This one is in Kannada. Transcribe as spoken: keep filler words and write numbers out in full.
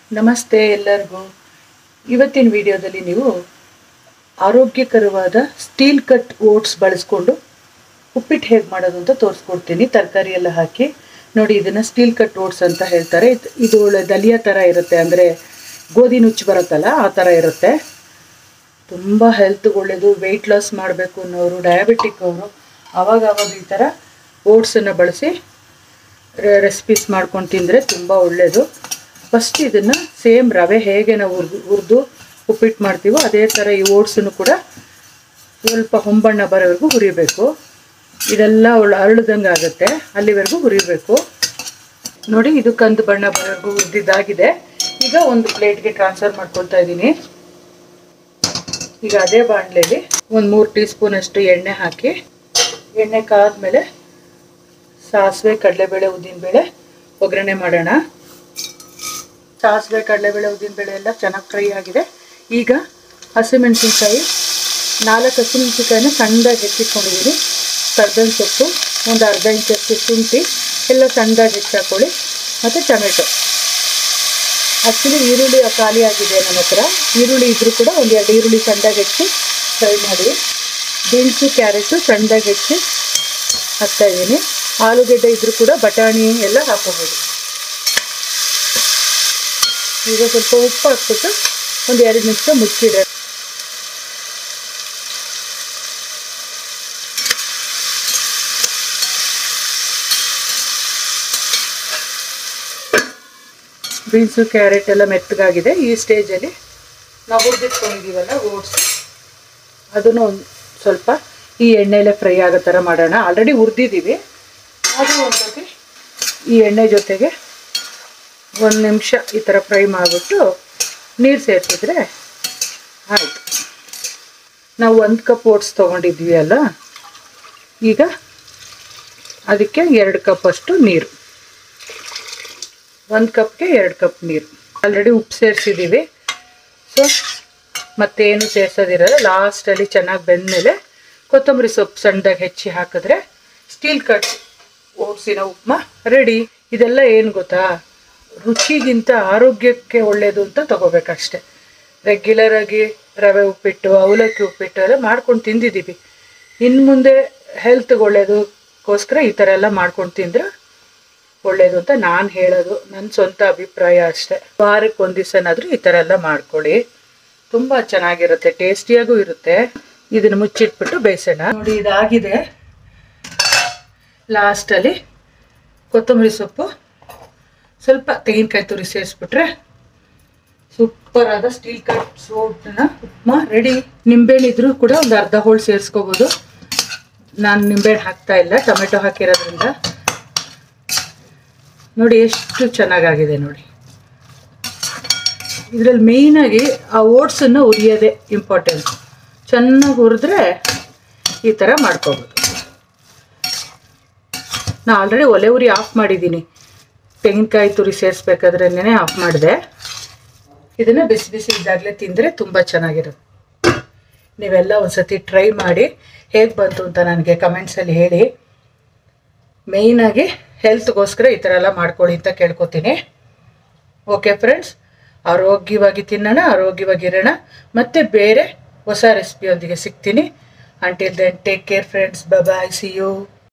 ನಮಸ್ತೆ ಎಲ್ಲರಿಗೂ. ಇವತ್ತಿನ ವಿಡಿಯೋದಲ್ಲಿ ನೀವು ಆರೋಗ್ಯಕರವಾದ ಸ್ಟೀಲ್ ಕಟ್ ಓಟ್ಸ್ ಬಳಸಿಕೊಂಡು ಉಪ್ಪಿಟ್ಟು ಹೇಗೆ ಮಾಡೋದು ಅಂತ ತೋರಿಸ್ಕೊಡ್ತೀನಿ. ತರಕಾರಿ ಎಲ್ಲ ಹಾಕಿ ನೋಡಿ. ಇದನ್ನು ಸ್ಟೀಲ್ ಕಟ್ ಓಟ್ಸ್ ಅಂತ ಹೇಳ್ತಾರೆ. ಇದು ಒಳ್ಳೆ ದಲಿಯಾ ಥರ ಇರುತ್ತೆ, ಅಂದರೆ ಗೋಧಿ ನುಚ್ಚು ಬರುತ್ತಲ್ಲ ಆ ಥರ ಇರುತ್ತೆ. ತುಂಬ ಹೆಲ್ತ್ಗೆ ಒಳ್ಳೆಯದು. ವೆಯ್ಟ್ ಲಾಸ್ ಮಾಡಬೇಕು ಅನ್ನೋರು, ಡಯಾಬಿಟಿಕ್ ಅವರು ಆವಾಗ ಆವಾಗ ಈ ಥರ ಓಟ್ಸನ್ನು ಬಳಸಿ ರೆಸಿಪೀಸ್ ಮಾಡ್ಕೊಂಡು ತಿಂದರೆ ತುಂಬ ಒಳ್ಳೆಯದು. ಫಸ್ಟ್ ಇದನ್ನು ಸೇಮ್ ರವೆ ಹೇಗೆ ನಾವು ಹುರಿದು ಹುರಿದು ಉಪ್ಪಿಟ್ಟು ಮಾಡ್ತೀವೋ ಅದೇ ಥರ ಈ ಓಟ್ಸನ್ನು ಕೂಡ ಸ್ವಲ್ಪ ಹೊಂಬಣ್ಣ ಬರೋವರೆಗೂ ಹುರಿಬೇಕು. ಇದೆಲ್ಲ ಒಳ್ಳೆ ಅರಳ್ದಂಗೆ ಆಗುತ್ತೆ, ಅಲ್ಲಿವರೆಗೂ ಹುರಿಬೇಕು. ನೋಡಿ, ಇದು ಕಂದು ಬಣ್ಣ ಬರೋವರೆಗೂ ಹುರಿದಿದ್ದಾಗಿದೆ. ಈಗ ಒಂದು ಪ್ಲೇಟ್ಗೆ ಟ್ರಾನ್ಸ್ಫರ್ ಮಾಡ್ಕೊಳ್ತಾ ಇದ್ದೀನಿ. ಈಗ ಅದೇ ಬಾಣಲೆಯಲ್ಲಿ ಒಂದು ಮೂರು ಟೀ ಸ್ಪೂನಷ್ಟು ಎಣ್ಣೆ ಹಾಕಿ, ಎಣ್ಣೆ ಕಾದ್ಮೇಲೆ ಸಾಸಿವೆ, ಕಡಲೆಬೇಳೆ, ಉದ್ದಿನಬೇಳೆ ಒಗ್ಗರಣೆ ಮಾಡೋಣ. ಸಾಸಿವೆ, ಕಡಲೆಬೇಳೆ, ಉದ್ದಿನಬೇಳೆ ಎಲ್ಲ ಚೆನ್ನಾಗಿ ಫ್ರೈ ಆಗಿದೆ. ಈಗ ಹಸಿಮೆಣಸಿನ್ಕಾಯಿ, ನಾಲ್ಕು ಹಸಿಮೆಣಸಿನ್ಕಾಯಿನ ಸಣ್ಣದಾಗಿ ಹೆಚ್ಚಿಟ್ಕೊಂಡಿದ್ದೀನಿ. ಕರ್ಬೇವಿನ ಸೊಪ್ಪು, ಒಂದು ಅರ್ಧ ಇಂಚಷ್ಟು ಶುಂಠಿ ಎಲ್ಲ ಸಣ್ಣದಾಗಿ ಹೆಚ್ಚಾಕೊಳ್ಳಿ. ಮತ್ತು ಟೊಮೆಟೊ. ಆ್ಯಕ್ಚುಲಿ ಈರುಳ್ಳಿ ಖಾಲಿ ಆಗಿದೆ ನನ್ನ ಹತ್ರ. ಈರುಳ್ಳಿ ಇದ್ದರೂ ಕೂಡ ಒಂದು ಎರಡು ಈರುಳ್ಳಿ ಸಣ್ಣದಾಗಿ ಹೆಚ್ಚಿ ಫ್ರೈ ಮಾಡಿ. ಬೀನ್ಸು, ಕ್ಯಾರೆಟು ಸಣ್ಣದಾಗಿ ಹೆಚ್ಚಿ ಹಾಕ್ತಾಯಿದ್ದೀನಿ. ಆಲೂಗೆಡ್ಡೆ ಇದ್ದರೂ ಕೂಡ ಬಟಾಣಿ ಎಲ್ಲ ಹಾಕೋಬೋದು. ಈಗ ಸ್ವಲ್ಪ ಉಪ್ಪು ಹಾಕ್ಬಿಟ್ಟು ಒಂದು ಎರಡು ನಿಮಿಷ ಮುಚ್ಚಿಡೆ. ಬೀನ್ಸು, ಕ್ಯಾರೆಟ್ ಎಲ್ಲ ಮೆತ್ತಗಾಗಿದೆ. ಈ ಸ್ಟೇಜಲ್ಲಿ ನಾವು ಹುರಿದಿಟ್ಕೊಂಡಿದ್ದೀವಲ್ಲ ಓಟ್ಸ್, ಅದನ್ನು ಒಂದು ಸ್ವಲ್ಪ ಈ ಎಣ್ಣೆಯಲ್ಲೇ ಫ್ರೈ ಆಗೋ ಥರ ಮಾಡೋಣ. ಆಲ್ರೆಡಿ ಹುರಿದಿದ್ದೀವಿ, ಅದು ಒಂದು ಸ್ವಲ್ಪ ಈ ಎಣ್ಣೆ ಜೊತೆಗೆ ಒಂದು ನಿಮಿಷ ಈ ಥರ ಫ್ರೈ ಮಾಡಿಬಿಟ್ಟು ನೀರು ಸೇರಿಸಿದ್ರೆ ಆಯಿತು. ನಾವು ಒಂದು ಕಪ್ ಓಟ್ಸ್ ತೊಗೊಂಡಿದ್ವಿ ಅಲ್ಲ, ಈಗ ಅದಕ್ಕೆ ಎರಡು ಕಪ್ಪಷ್ಟು ನೀರು. ಒಂದು ಕಪ್ಗೆ ಎರಡು ಕಪ್ ನೀರು. ಆಲ್ರೆಡಿ ಉಪ್ಪು ಸೇರಿಸಿದ್ದೀವಿ, ಸೊ ಮತ್ತೇನು ಸೇರಿಸೋದಿರಲ್ಲ. ಲಾಸ್ಟಲ್ಲಿ ಚೆನ್ನಾಗಿ ಬೆಂದಮೇಲೆ ಕೊತ್ತಂಬರಿ ಸೊಪ್ಪು ಸಣ್ಣದಾಗಿ ಹೆಚ್ಚಿ ಹಾಕಿದ್ರೆ ಸ್ಟೀಲ್ ಕಟ್ ಓಟ್ಸಿನ ಉಪ್ಮಾ ರೆಡಿ. ಇದೆಲ್ಲ ಏನು ಗೊತ್ತಾ, ರುಚಿಗಿಂತ ಆರೋಗ್ಯಕ್ಕೆ ಒಳ್ಳೆಯದು ಅಂತ ತಗೋಬೇಕಷ್ಟೆ. ರೆಗ್ಯುಲರಾಗಿ ರವೆ ಉಪ್ಪಿಟ್ಟು, ಅವಲಕ್ಕಿ ಉಪ್ಪಿಟ್ಟು ಎಲ್ಲ ಮಾಡ್ಕೊಂಡು ತಿಂದಿದ್ದೀವಿ. ಇನ್ನು ಮುಂದೆ ಹೆಲ್ತ್ಗೆ ಒಳ್ಳೆಯದಕ್ಕೋಸ್ಕರ ಈ ಥರ ಎಲ್ಲ ಮಾಡ್ಕೊಂಡು ತಿಂದರೆ ಒಳ್ಳೆಯದು ಅಂತ ನಾನು ಹೇಳೋದು, ನನ್ನ ಸ್ವಂತ ಅಭಿಪ್ರಾಯ ಅಷ್ಟೆ. ವಾರಕ್ಕೆ ಒಂದು ದಿವಸನಾದರೂ ಈ ಥರ ಎಲ್ಲ ಮಾಡ್ಕೊಳ್ಳಿ, ತುಂಬ ಚೆನ್ನಾಗಿರುತ್ತೆ, ಟೇಸ್ಟಿಯಾಗೂ ಇರುತ್ತೆ. ಇದನ್ನು ಮುಚ್ಚಿಟ್ಬಿಟ್ಟು ಬೇಯಿಸೋಣ. ನೋಡಿ, ಇದಾಗಿದೆ. ಲಾಸ್ಟಲ್ಲಿ ಕೊತ್ತಂಬರಿ ಸೊಪ್ಪು, ಸ್ವಲ್ಪ ತೆಂಗಿನಕಾಯಿ ತುರಿ ಸೇರಿಸ್ಬಿಟ್ರೆ ಸೂಪರ್ ಆದ ಸ್ಟೀಲ್ ಕಟ್ ಓಟ್ನ ಉಪ್ಮಾ ರೆಡಿ. ನಿಂಬೆಹಣ್ಣು ಇದ್ರೂ ಕೂಡ ಒಂದು ಅರ್ಧ ಹೋಳು ಸೇರಿಸ್ಕೋಬೋದು. ನಾನು ನಿಂಬೆಹಣ್ಣು ಹಾಕ್ತಾ ಇಲ್ಲ, ಟೊಮೆಟೊ ಹಾಕಿರೋದ್ರಿಂದ. ನೋಡಿ ಎಷ್ಟು ಚೆನ್ನಾಗಾಗಿದೆ. ನೋಡಿ, ಇದರಲ್ಲಿ ಮೇಯ್ನಾಗಿ ಆ ಓಟ್ಸನ್ನು ಹುರಿಯೋದೇ ಇಂಪಾರ್ಟೆಂಟ್. ಚೆನ್ನಾಗಿ ಹುರಿದ್ರೆ ಈ ಥರ ಮಾಡ್ಕೋಬೋದು. ನಾನು ಆಲ್ರೆಡಿ ಒಲೆ ಉರಿ ಆಫ್ ಮಾಡಿದ್ದೀನಿ. ತೆಂಗಿನಕಾಯಿ ತುರಿ ಸೇರಿಸ್ಬೇಕಾದ್ರೇ ಆಫ್ ಮಾಡಿದೆ. ಇದನ್ನು ಬಿಸಿ ಬಿಸಿ ಇದ್ದಾಗಲೇ ತಿಂದರೆ ತುಂಬ ಚೆನ್ನಾಗಿರುತ್ತೆ. ನೀವೆಲ್ಲ ಒಂದು ಸತಿ ಟ್ರೈ ಮಾಡಿ ಹೇಗೆ ಬಂತು ಅಂತ ನನಗೆ ಕಮೆಂಟ್ಸಲ್ಲಿ ಹೇಳಿ. ಮೇಯ್ನಾಗಿ ಹೆಲ್ತ್ಗೋಸ್ಕರ ಈ ಥರ ಎಲ್ಲ ಮಾಡ್ಕೊಳ್ಳಿ ಅಂತ ಕೇಳ್ಕೊತೀನಿ. ಓಕೆ ಫ್ರೆಂಡ್ಸ್, ಆರೋಗ್ಯವಾಗಿ ತಿನ್ನೋಣ, ಆರೋಗ್ಯವಾಗಿರೋಣ. ಮತ್ತು ಬೇರೆ ಹೊಸ ರೆಸಿಪಿಯೊಂದಿಗೆ ಸಿಗ್ತೀನಿ. Until then take care friends. Bye, see you.